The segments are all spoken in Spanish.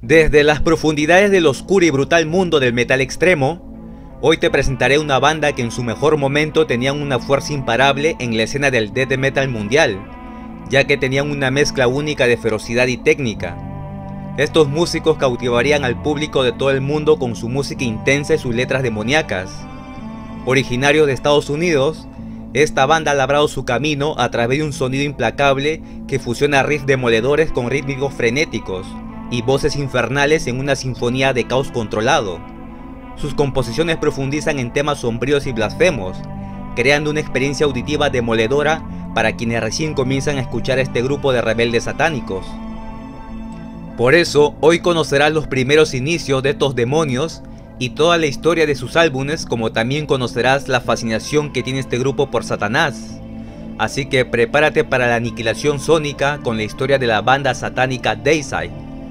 Desde las profundidades del oscuro y brutal mundo del metal extremo, hoy te presentaré una banda que en su mejor momento tenían una fuerza imparable en la escena del death metal mundial, ya que tenían una mezcla única de ferocidad y técnica. Estos músicos cautivarían al público de todo el mundo con su música intensa y sus letras demoníacas. Originarios de Estados Unidos, esta banda ha labrado su camino a través de un sonido implacable que fusiona riffs demoledores con rítmicos frenéticos y voces infernales en una sinfonía de caos controlado. Sus composiciones profundizan en temas sombríos y blasfemos, creando una experiencia auditiva demoledora para quienes recién comienzan a escuchar a este grupo de rebeldes satánicos. Por eso, hoy conocerás los primeros inicios de estos demonios y toda la historia de sus álbumes, como también conocerás la fascinación que tiene este grupo por Satanás. Así que prepárate para la aniquilación sónica con la historia de la banda satánica Deicide.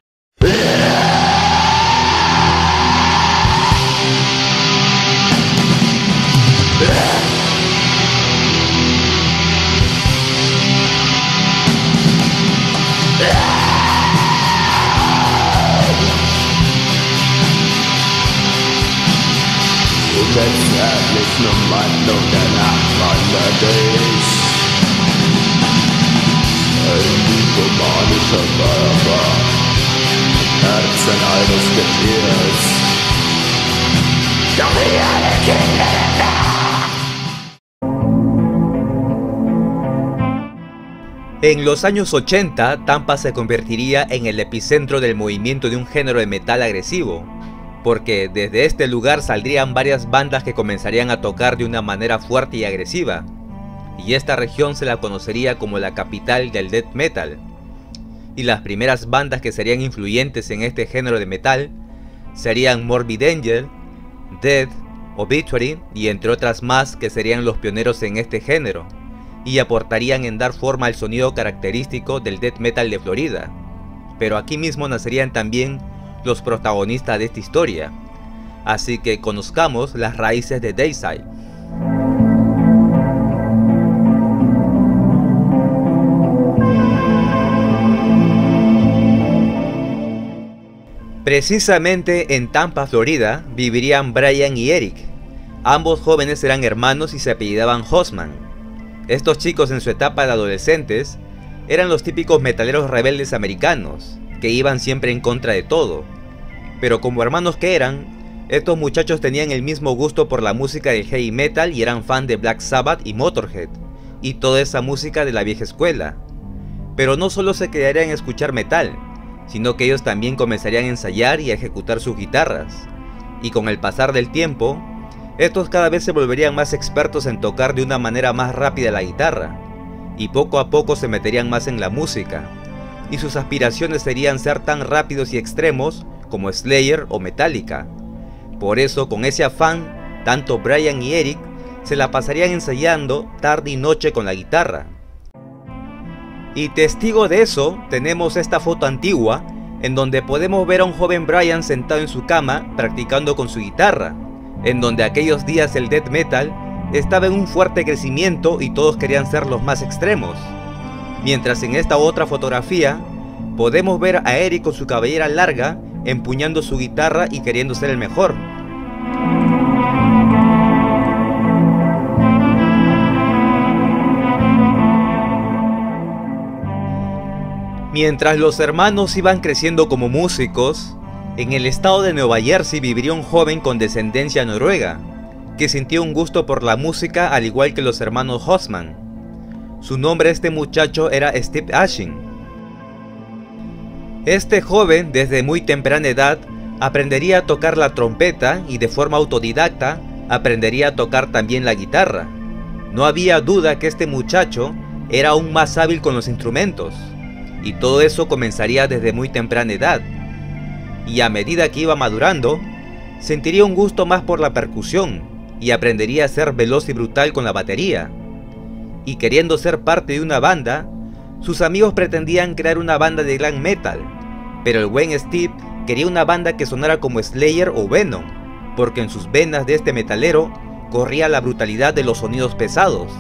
Letztendlich nur Wandlung der Nachtwanderdays. Ein diplomatischer Körper, Herzen eines Getiers. Doch wir alle Kinder der Nacht. En los años 80, Tampa se convertiría en el epicentro del movimiento de un género de metal agresivo, porque desde este lugar saldrían varias bandas que comenzarían a tocar de una manera fuerte y agresiva, y esta región se la conocería como la capital del death metal. Y las primeras bandas que serían influyentes en este género de metal serían Morbid Angel, Death, Obituary y entre otras más que serían los pioneros en este género, y aportarían en dar forma al sonido característico del death metal de Florida. Pero aquí mismo nacerían también los protagonistas de esta historia, así que conozcamos las raíces de Deicide. Precisamente en Tampa, Florida, vivirían Brian y Eric. Ambos jóvenes eran hermanos y se apellidaban Hossman. Estos chicos en su etapa de adolescentes eran los típicos metaleros rebeldes americanos, que iban siempre en contra de todo. Pero como hermanos que eran, estos muchachos tenían el mismo gusto por la música del heavy metal y eran fan de Black Sabbath y Motorhead, y toda esa música de la vieja escuela. Pero no solo se quedarían en escuchar metal, sino que ellos también comenzarían a ensayar y a ejecutar sus guitarras. Y con el pasar del tiempo, estos cada vez se volverían más expertos en tocar de una manera más rápida la guitarra, y poco a poco se meterían más en la música, y sus aspiraciones serían ser tan rápidos y extremos como Slayer o Metallica. Por eso, con ese afán, tanto Brian y Eric se la pasarían ensayando tarde y noche con la guitarra. Y testigo de eso, tenemos esta foto antigua, en donde podemos ver a un joven Brian sentado en su cama practicando con su guitarra, en donde aquellos días el death metal estaba en un fuerte crecimiento y todos querían ser los más extremos. Mientras en esta otra fotografía podemos ver a Eric con su cabellera larga empuñando su guitarra y queriendo ser el mejor. Mientras los hermanos iban creciendo como músicos, en el estado de Nueva Jersey viviría un joven con descendencia noruega, que sintió un gusto por la música al igual que los hermanos Hossman. Su nombre de este muchacho era Steve Ashin. Este joven desde muy temprana edad aprendería a tocar la trompeta y de forma autodidacta aprendería a tocar también la guitarra. No había duda que este muchacho era aún más hábil con los instrumentos, y todo eso comenzaría desde muy temprana edad. Y a medida que iba madurando, sentiría un gusto más por la percusión y aprendería a ser veloz y brutal con la batería. Y queriendo ser parte de una banda, sus amigos pretendían crear una banda de glam metal, pero el buen Steve quería una banda que sonara como Slayer o Venom, porque en sus venas de este metalero corría la brutalidad de los sonidos pesados.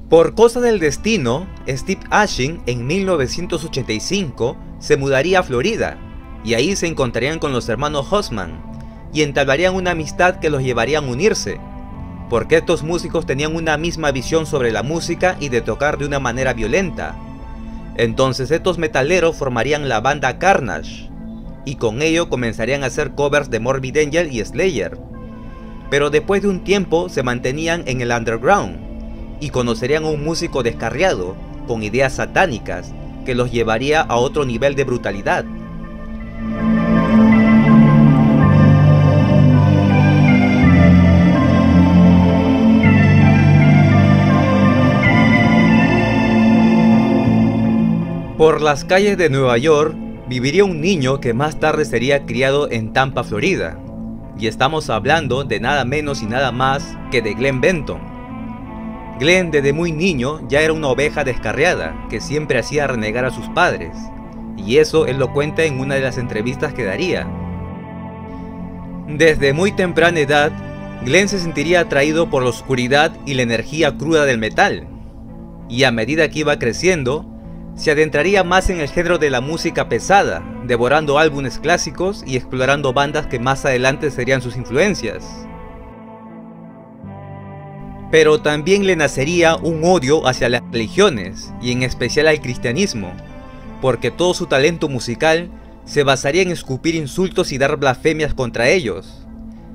Por cosa del destino, Steve Ashin en 1985 se mudaría a Florida, y ahí se encontrarían con los hermanos Hosman, y entablarían una amistad que los llevaría a unirse, porque estos músicos tenían una misma visión sobre la música y de tocar de una manera violenta. Entonces estos metaleros formarían la banda Carnage, y con ello comenzarían a hacer covers de Morbid Angel y Slayer. Pero después de un tiempo se mantenían en el underground, y conocerían a un músico descarriado, con ideas satánicas, que los llevaría a otro nivel de brutalidad. Por las calles de Nueva York viviría un niño que más tarde sería criado en Tampa, Florida. Y estamos hablando de nada menos y nada más que de Glenn Benton. Glenn desde muy niño ya era una oveja descarriada que siempre hacía renegar a sus padres. Y eso él lo cuenta en una de las entrevistas que daría. Desde muy temprana edad, Glenn se sentiría atraído por la oscuridad y la energía cruda del metal. Y a medida que iba creciendo, se adentraría más en el género de la música pesada, devorando álbumes clásicos y explorando bandas que más adelante serían sus influencias. Pero también le nacería un odio hacia las religiones, y en especial al cristianismo, porque todo su talento musical se basaría en escupir insultos y dar blasfemias contra ellos.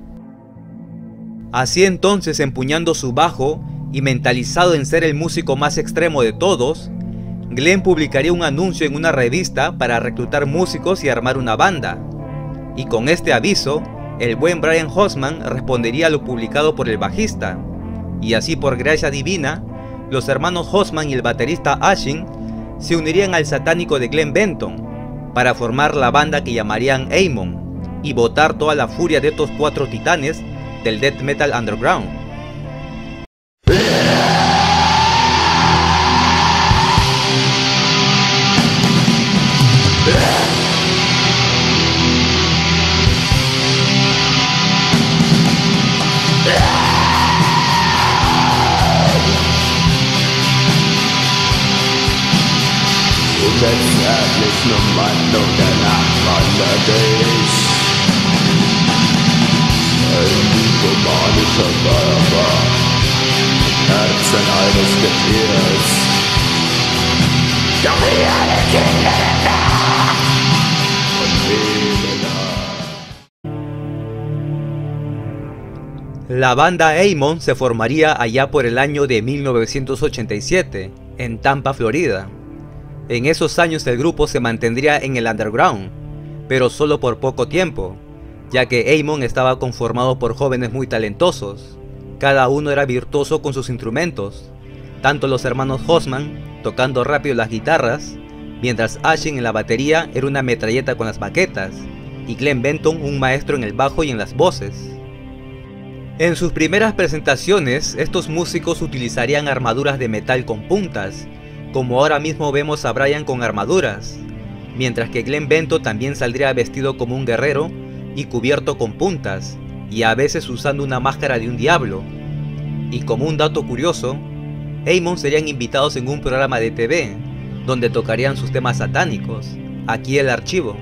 Así entonces, empuñando su bajo y mentalizado en ser el músico más extremo de todos, Glenn publicaría un anuncio en una revista para reclutar músicos y armar una banda. Y con este aviso, el buen Brian Hosman respondería a lo publicado por el bajista. Y así, por gracia divina, los hermanos Hosman y el baterista Ashin se unirían al satánico de Glenn Benton para formar la banda que llamarían Amon y botar toda la furia de estos cuatro titanes del death metal underground. Letztendlich nur Meinung der Nachwanderdies. Ein romanischer Körper, Herzen eines Getiers. Doch wir alle Kinder der Nacht und Ebene. La banda Amon se formaría allá por el año de 1987, en Tampa, Florida. En esos años el grupo se mantendría en el underground, pero solo por poco tiempo, ya que Amon estaba conformado por jóvenes muy talentosos. Cada uno era virtuoso con sus instrumentos, tanto los hermanos Hosman tocando rápido las guitarras, mientras Ashin en la batería era una metralleta con las baquetas, y Glenn Benton un maestro en el bajo y en las voces. En sus primeras presentaciones, estos músicos utilizarían armaduras de metal con puntas, como ahora mismo vemos a Brian con armaduras, mientras que Glenn Benton también saldría vestido como un guerrero y cubierto con puntas, y a veces usando una máscara de un diablo. Y como un dato curioso, Amon serían invitados en un programa de TV, donde tocarían sus temas satánicos. Aquí el archivo.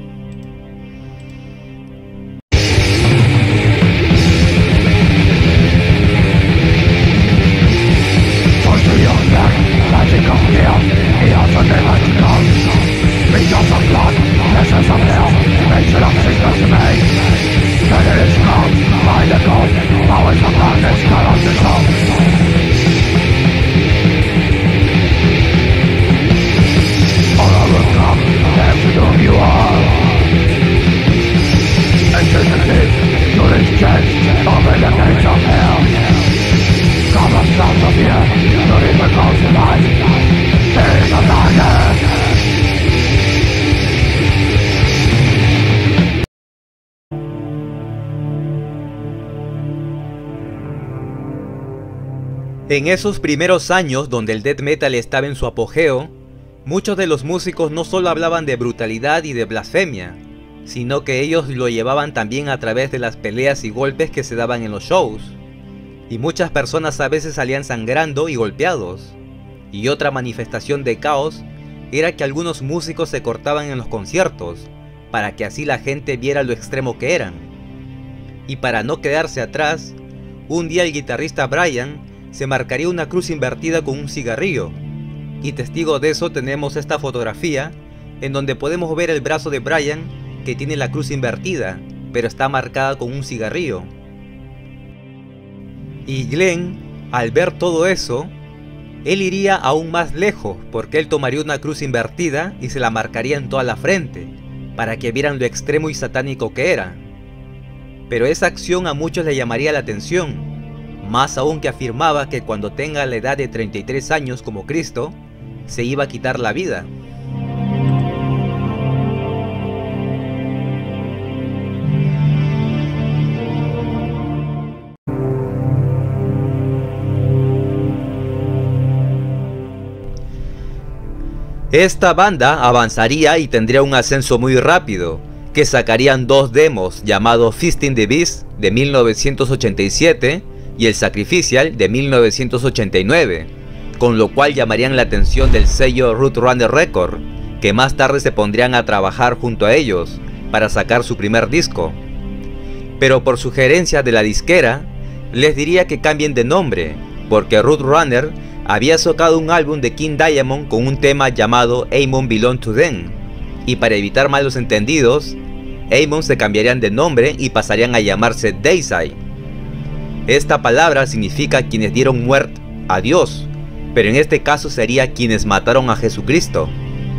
En esos primeros años donde el death metal estaba en su apogeo, muchos de los músicos no solo hablaban de brutalidad y de blasfemia, sino que ellos lo llevaban también a través de las peleas y golpes que se daban en los shows. y muchas personas a veces salían sangrando y golpeados. Y otra manifestación de caos era que algunos músicos se cortaban en los conciertos, para que así la gente viera lo extremo que eran. Y para no quedarse atrás, un día el guitarrista Brian se marcaría una cruz invertida con un cigarrillo, y testigo de eso tenemos esta fotografía en donde podemos ver el brazo de Brian que tiene la cruz invertida, pero está marcada con un cigarrillo. Y Glenn, al ver todo eso, él iría aún más lejos, porque él tomaría una cruz invertida y se la marcaría en toda la frente, para que vieran lo extremo y satánico que era. Pero esa acción a muchos le llamaría la atención, más aún que afirmaba que cuando tenga la edad de 33 años como Cristo, se iba a quitar la vida. Esta banda avanzaría y tendría un ascenso muy rápido, que sacarían dos demos llamados Feasting the Beast de 1987 y El Sacrificial de 1989, con lo cual llamarían la atención del sello Roadrunner Records, que más tarde se pondrían a trabajar junto a ellos para sacar su primer disco. Pero por sugerencia de la disquera, les diría que cambien de nombre, porque Roadrunner había sacado un álbum de King Diamond con un tema llamado Amon Belong to Them, y para evitar malos entendidos, Amon se cambiarían de nombre y pasarían a llamarse Dayside. Esta palabra significa quienes dieron muerte a Dios, pero en este caso sería quienes mataron a Jesucristo.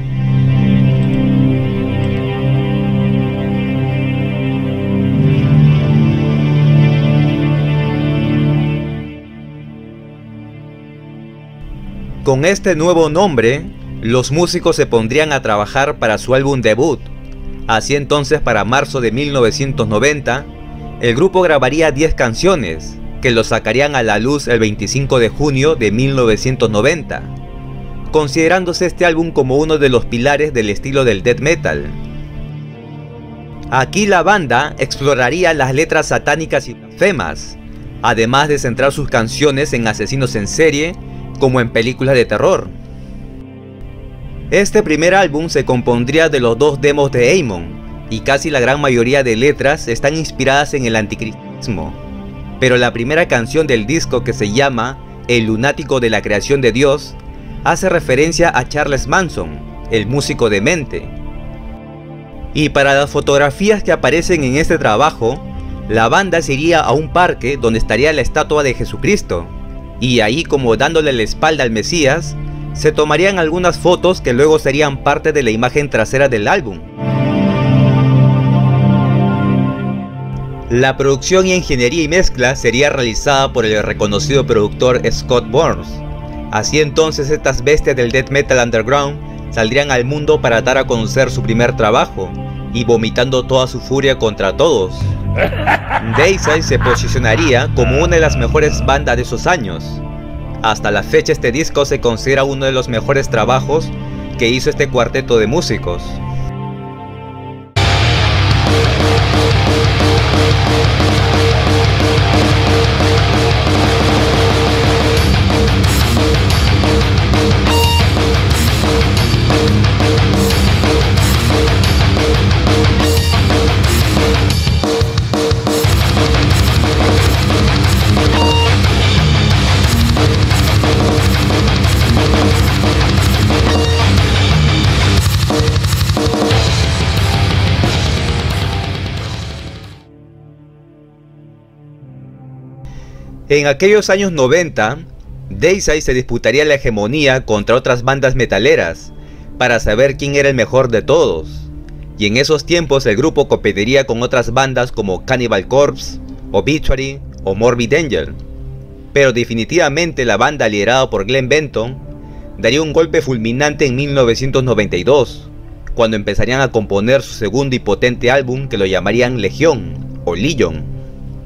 Con este nuevo nombre, los músicos se pondrían a trabajar para su álbum debut. Así entonces, para marzo de 1990, el grupo grabaría 10 canciones, que lo sacarían a la luz el 25 de junio de 1990, considerándose este álbum como uno de los pilares del estilo del death metal. Aquí la banda exploraría las letras satánicas y blasfemas, además de centrar sus canciones en asesinos en serie, como en películas de terror. Este primer álbum se compondría de los dos demos de Amon, y casi la gran mayoría de letras están inspiradas en el anticristianismo. Pero la primera canción del disco, que se llama El lunático de la creación de Dios, hace referencia a Charles Manson, el músico demente. Y para las fotografías que aparecen en este trabajo, la banda se iría a un parque donde estaría la estatua de Jesucristo, y ahí, como dándole la espalda al Mesías, se tomarían algunas fotos que luego serían parte de la imagen trasera del álbum. La producción y ingeniería y mezcla sería realizada por el reconocido productor Scott Burns. Así entonces, estas bestias del death metal underground saldrían al mundo para dar a conocer su primer trabajo, y vomitando toda su furia contra todos. Dayside se posicionaría como una de las mejores bandas de esos años. Hasta la fecha este disco se considera uno de los mejores trabajos que hizo este cuarteto de músicos. En aquellos años 90, Dayside se disputaría la hegemonía contra otras bandas metaleras para saber quién era el mejor de todos, y en esos tiempos el grupo competiría con otras bandas como Cannibal Corpse, Obituary o Morbid Angel. Pero definitivamente la banda, liderada por Glenn Benton, daría un golpe fulminante en 1992, cuando empezarían a componer su segundo y potente álbum, que lo llamarían Legión o Legion.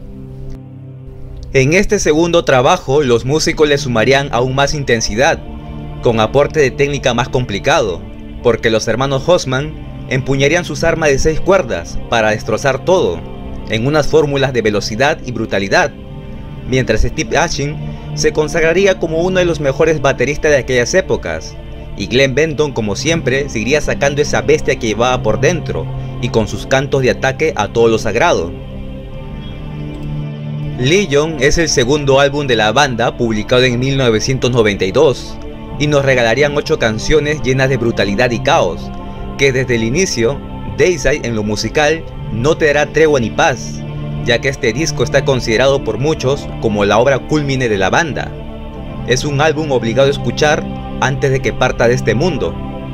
En este segundo trabajo, los músicos le sumarían aún más intensidad, con aporte de técnica más complicado, porque los hermanos Hosman empuñarían sus armas de 6 cuerdas para destrozar todo, en unas fórmulas de velocidad y brutalidad, mientras Steve Ashin se consagraría como uno de los mejores bateristas de aquellas épocas, y Glenn Benton, como siempre, seguiría sacando esa bestia que llevaba por dentro, y con sus cantos de ataque a todo lo sagrado. Legion es el segundo álbum de la banda, publicado en 1992, y nos regalarían 8 canciones llenas de brutalidad y caos, que desde el inicio, Dayside en lo musical no te dará tregua ni paz, ya que este disco está considerado por muchos como la obra cúlmine de la banda. Es un álbum obligado a escuchar antes de que parta de este mundo.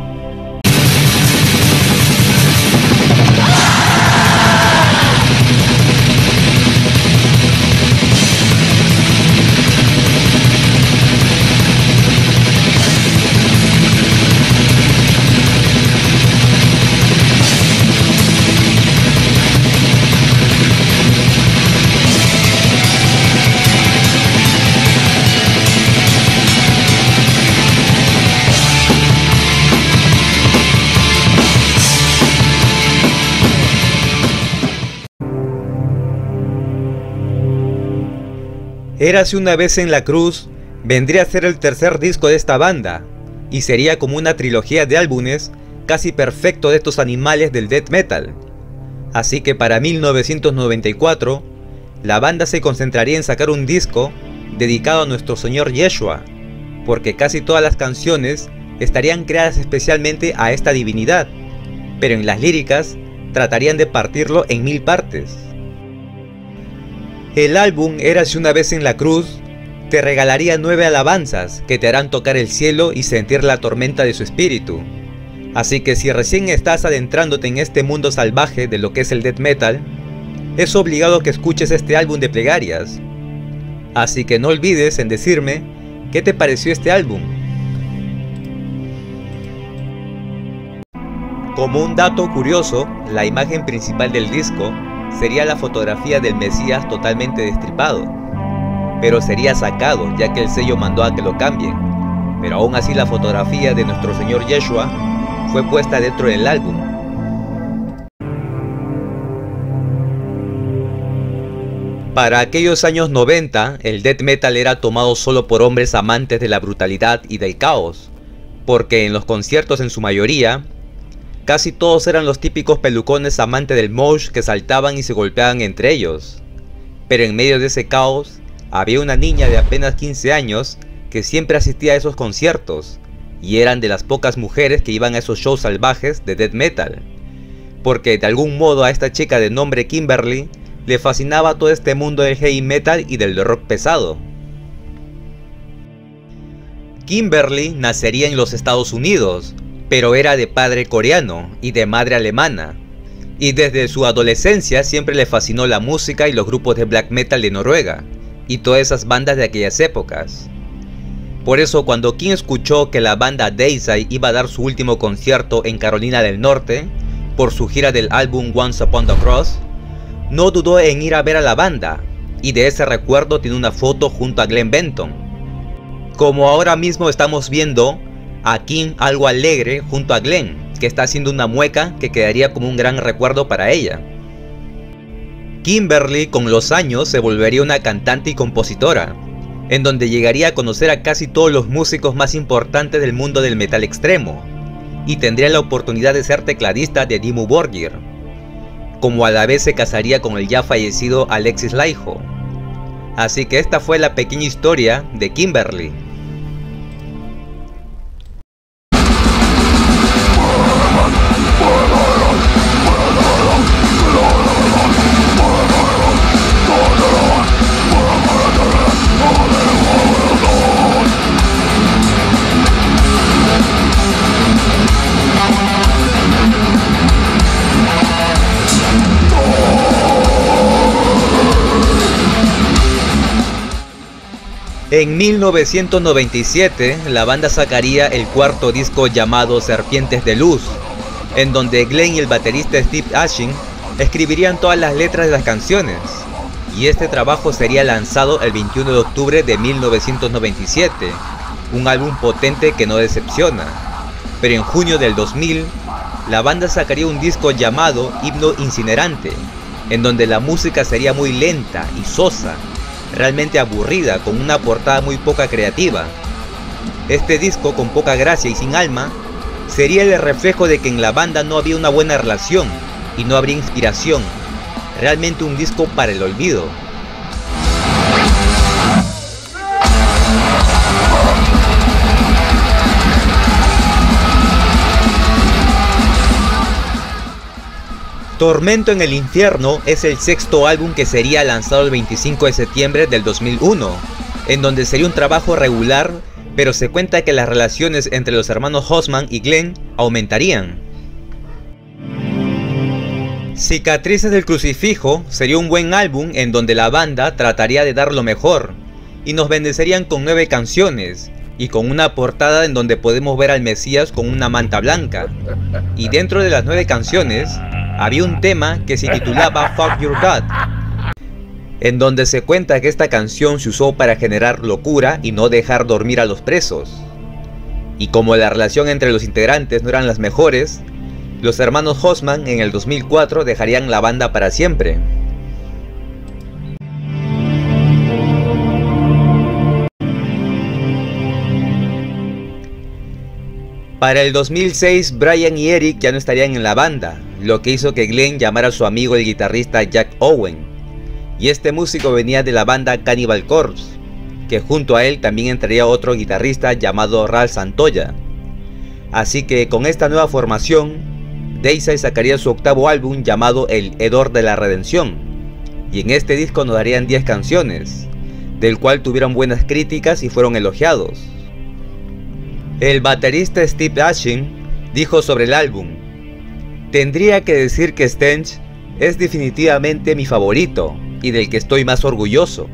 Érase una vez en la cruz vendría a ser el tercer disco de esta banda, y sería como una trilogía de álbumes casi perfecto de estos animales del death metal. Así que para 1994, la banda se concentraría en sacar un disco dedicado a nuestro Señor Yeshua, porque casi todas las canciones estarían creadas especialmente a esta divinidad, pero en las líricas tratarían de partirlo en 1000 partes. El álbum Érase una vez en la cruz te regalaría 9 alabanzas que te harán tocar el cielo y sentir la tormenta de su espíritu. Así que si recién estás adentrándote en este mundo salvaje de lo que es el death metal, es obligado que escuches este álbum de plegarias. Así que no olvides en decirme qué te pareció este álbum. Como un dato curioso, la imagen principal del disco sería la fotografía del Mesías totalmente destripado, pero sería sacado ya que el sello mandó a que lo cambien, pero aún así la fotografía de nuestro Señor Yeshua fue puesta dentro del álbum. Para aquellos años 90, el death metal era tomado solo por hombres amantes de la brutalidad y del caos, porque en los conciertos en su mayoría, casi todos eran los típicos pelucones amantes del mosh que saltaban y se golpeaban entre ellos. Pero en medio de ese caos, había una niña de apenas 15 años que siempre asistía a esos conciertos, y eran de las pocas mujeres que iban a esos shows salvajes de death metal, porque de algún modo a esta chica de nombre Kimberly le fascinaba todo este mundo del heavy metal y del rock pesado. Kimberly nacería en los Estados Unidos, pero era de padre coreano y de madre alemana, y desde su adolescencia siempre le fascinó la música y los grupos de black metal de Noruega, y todas esas bandas de aquellas épocas. Por eso cuando Kim escuchó que la banda Dayside iba a dar su último concierto en Carolina del Norte, por su gira del álbum Once Upon the Cross, no dudó en ir a ver a la banda, y de ese recuerdo tiene una foto junto a Glenn Benton. Como ahora mismo estamos viendo a Kim algo alegre junto a Glenn, que está haciendo una mueca que quedaría como un gran recuerdo para ella. Kimberly con los años se volvería una cantante y compositora, en donde llegaría a conocer a casi todos los músicos más importantes del mundo del metal extremo, y tendría la oportunidad de ser tecladista de Dimmu Borgir, como a la vez se casaría con el ya fallecido Alexis Laiho. Así que esta fue la pequeña historia de Kimberly. En 1997, la banda sacaría el cuarto disco llamado Serpientes de Luz, en donde Glenn y el baterista Steve Ashin escribirían todas las letras de las canciones, y este trabajo sería lanzado el 21 de octubre de 1997, un álbum potente que no decepciona. Pero en junio del 2000, la banda sacaría un disco llamado Himno Incinerante, en donde la música sería muy lenta y sosa, realmente aburrida, con una portada muy poca creativa. Este disco, con poca gracia y sin alma, sería el reflejo de que en la banda no había una buena relación y no habría inspiración. Realmente un disco para el olvido. Tormento en el Infierno es el sexto álbum que sería lanzado el 25 de septiembre del 2001, en donde sería un trabajo regular, pero se cuenta que las relaciones entre los hermanos Hosman y Glenn aumentarían. Cicatrices del Crucifijo sería un buen álbum en donde la banda trataría de dar lo mejor, y nos bendecerían con 9 canciones, y con una portada en donde podemos ver al Mesías con una manta blanca. Y dentro de las 9 canciones, había un tema que se titulaba Fuck Your God, en donde se cuenta que esta canción se usó para generar locura y no dejar dormir a los presos. Y como la relación entre los integrantes no eran las mejores, los hermanos Hosman en el 2004 dejarían la banda para siempre. Para el 2006, Brian y Eric ya no estarían en la banda, lo que hizo que Glenn llamara a su amigo el guitarrista Jack Owen. Y este músico venía de la banda Cannibal Corpse, que junto a él también entraría otro guitarrista llamado Ralph Santoya. Así que con esta nueva formación, Dayside sacaría su octavo álbum llamado El Hedor de la Redención. Y en este disco nos darían 10 canciones, del cual tuvieron buenas críticas y fueron elogiados. El baterista Steve Ashin dijo sobre el álbum: tendría que decir que Stench es definitivamente mi favorito y del que estoy más orgulloso.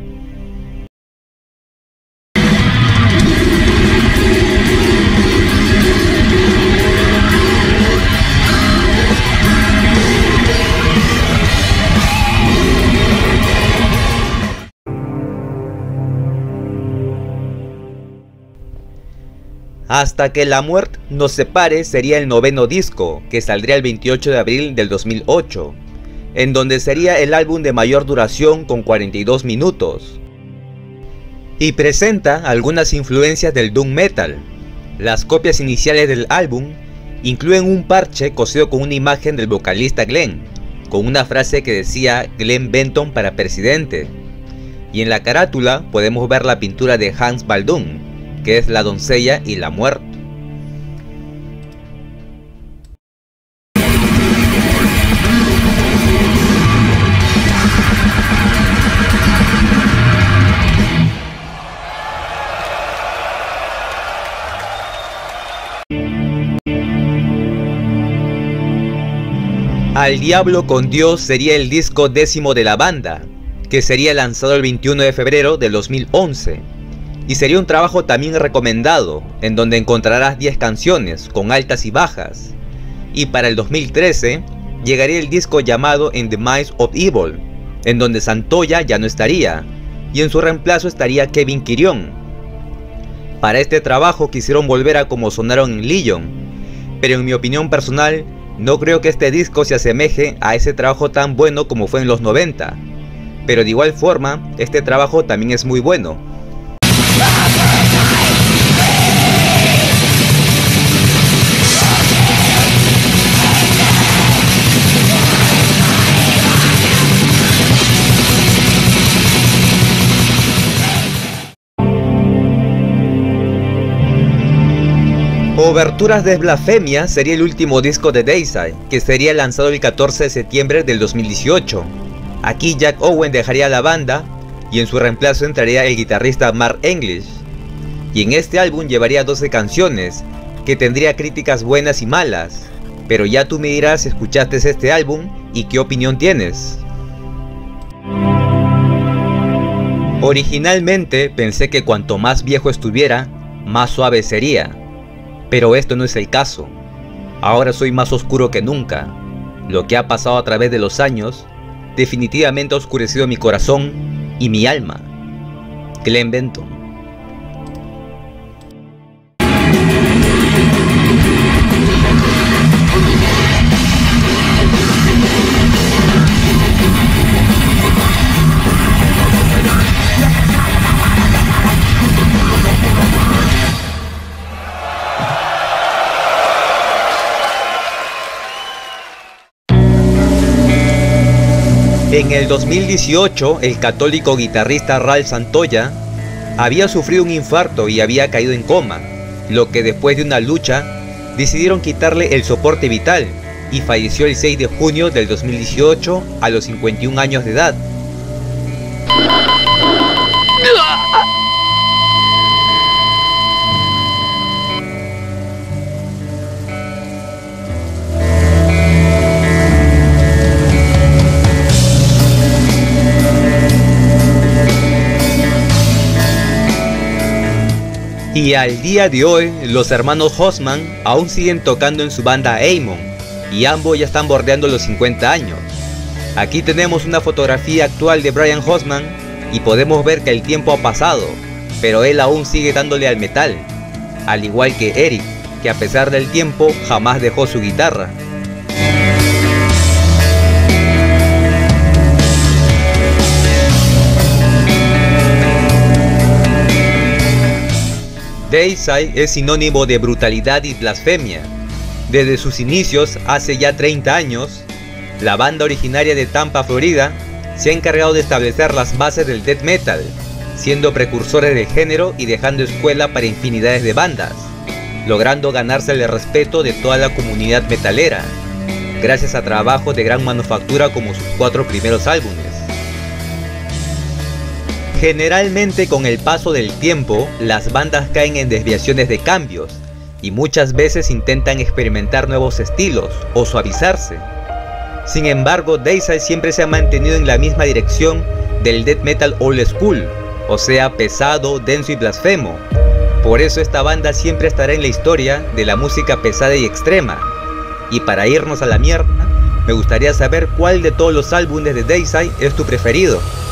Hasta que la muerte nos separe sería el 9º disco, que saldría el 28 de abril del 2008, en donde sería el álbum de mayor duración con 42 minutos. Y presenta algunas influencias del doom metal. Las copias iniciales del álbum incluyen un parche cosido con una imagen del vocalista Glenn, con una frase que decía Glenn Benton para presidente. Y en la carátula podemos ver la pintura de Hans Baldung, que es la doncella y la muerte. Al Diablo con Dios sería el disco 10º de la banda, que sería lanzado el 21 de febrero del 2011. Y sería un trabajo también recomendado, en donde encontrarás 10 canciones, con altas y bajas. Y para el 2013, llegaría el disco llamado In the Minds of Evil, en donde Santoya ya no estaría, y en su reemplazo estaría Kevin Quirion. Para este trabajo quisieron volver a como sonaron en Legion, pero en mi opinión personal, no creo que este disco se asemeje a ese trabajo tan bueno como fue en los 90. Pero de igual forma, este trabajo también es muy bueno. Oberturas de Blasfemia sería el último disco de Dayside, que sería lanzado el 14 de septiembre del 2018. Aquí Jack Owen dejaría la banda y en su reemplazo entraría el guitarrista Mark English. Y en este álbum llevaría 12 canciones, que tendría críticas buenas y malas. Pero ya tú me dirás si escuchaste este álbum y qué opinión tienes. Originalmente pensé que cuanto más viejo estuviera, más suave sería. Pero esto no es el caso. Ahora soy más oscuro que nunca. Lo que ha pasado a través de los años definitivamente ha oscurecido mi corazón y mi alma. Glenn Benton. En el 2018, el católico guitarrista Ralph Santoya había sufrido un infarto y había caído en coma, lo que después de una lucha decidieron quitarle el soporte vital y falleció el 6 de junio del 2018 a los 51 años de edad. Y al día de hoy, los hermanos Hosman aún siguen tocando en su banda Amon, y ambos ya están bordeando los 50 años. Aquí tenemos una fotografía actual de Brian Hosman y podemos ver que el tiempo ha pasado, pero él aún sigue dándole al metal, al igual que Eric, que a pesar del tiempo jamás dejó su guitarra. Dayside es sinónimo de brutalidad y blasfemia. Desde sus inicios, hace ya 30 años, la banda originaria de Tampa, Florida, se ha encargado de establecer las bases del death metal, siendo precursores del género y dejando escuela para infinidades de bandas, logrando ganarse el respeto de toda la comunidad metalera, gracias a trabajos de gran manufactura como sus 4 primeros álbumes. Generalmente, con el paso del tiempo, las bandas caen en desviaciones de cambios y muchas veces intentan experimentar nuevos estilos o suavizarse. Sin embargo, Dayside siempre se ha mantenido en la misma dirección del death metal old school, o sea, pesado, denso y blasfemo. Por eso esta banda siempre estará en la historia de la música pesada y extrema. Y para irnos a la mierda, me gustaría saber cuál de todos los álbumes de Dayside es tu preferido.